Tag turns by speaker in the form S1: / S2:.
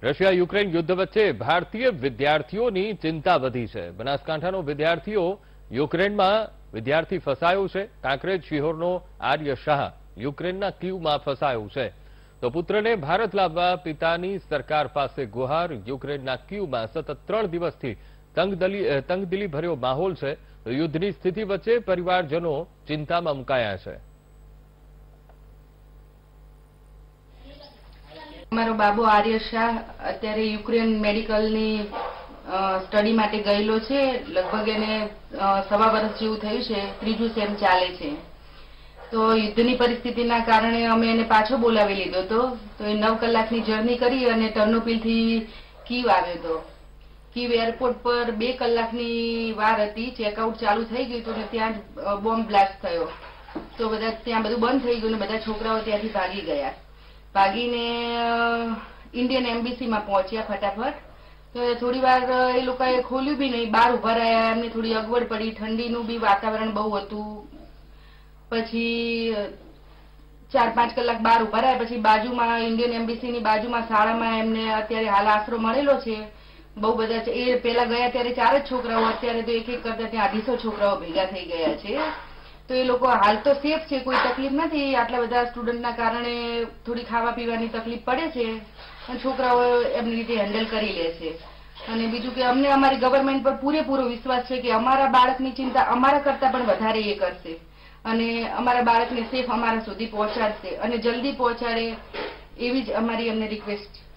S1: Russia Ukraine યુદ્ધ વચ્ચે ભારતીય વિદ્યાર્થીઓની ચિંતા વધી છે। બનાસકાંઠાનો વિદ્યાર્થીઓ યુક્રેનમાં વિદ્યાર્થી ફસાયો છે। કાંકરેજ શિહોરનો આર્ય શાહ યુક્રેનના કીવમાં ફસાયો છે તો પુત્રને ભારત લાવવા પિતાની સરકાર પાસે ગુહાર। યુક્રેનના કીવમાં સતત 3 દિવસથી તંગદિલી ભર્યો માહોલ છે। યુદ્ધની સ્થિતિ વચ્ચે પરિવારજનો ચિંતામાં મુકાયા છે।
S2: મારો બાબો આર્ય શાહ અત્યારે યુક્રેન મેડિકલની સ્ટડી માટે ગયેલો છે। લગભગ એને 1.25 વર્ષ જેવું થયું છે, 3જું સેમ ચાલે છે। તો યુદ્ધની પરિસ્થિતિના કારણે અમે એને પાછો બોલાવી લીધો હતો। તો એ 9 કલાકની જર્ની કરી અને ટર્નોપિલથી કીવ આવ્યો હતો। કીવ એરપોર્ટ પર 2 કલાકની વાર હતી, ચેકઆઉટ ચાલુ થઈ ગયું હતું ને ત્યાં જ બોમ્બ બ્લાસ્ટ થયો। તો બધા ત્યાં બધું બંધ થઈ ગયું ને બધા છોકરાઓ ત્યાંથી ભાગી ગયા। ભાગીને ઇન્ડિયન એમ્બેસીમાં પહોંચ્યા ફટાફટ। તો થોડી વાર એ લોકોએ ખોલ્યું બી નહીં, બહાર ઉભા રહ્યા, એમને થોડી અગવડ પડી, ઠંડીનું બી વાતાવરણ બહુ હતું। પછી 4-5 કલાક બહાર ઉભા રહ્યા, પછી બાજુમાં ઇન્ડિયન એમ્બેસીની બાજુમાં શાળામાં એમને અત્યારે હાલ આશરો મળેલો છે। બહુ બધા છે, એ પેલા ગયા ત્યારે 4 જ છોકરાઓ, અત્યારે તો એક કરતા ત્યાં 250 છોકરાઓ ભેગા થઈ ગયા છે। તો એ લોકો હાલ તો સેફ છે, કોઈ તકલીફ નથી। આટલા બધા સ્ટુડન્ટના કારણે થોડી ખાવા પીવાની તકલીફ પડે છે, પણ છોકરાઓ એમની રીતે હેન્ડલ કરી લે છે। અને બીજું કે અમને અમારી ગવર્મેન્ટ પર પૂરેપૂરો વિશ્વાસ છે કે અમારા બાળકની ચિંતા અમારા કરતા પણ વધારે એ કરશે અને અમારા બાળકને સેફ અમારા સુધી પહોંચાડશે અને જલ્દી પહોંચાડે, એવી જ અમારી એમને રિક્વેસ્ટ છે।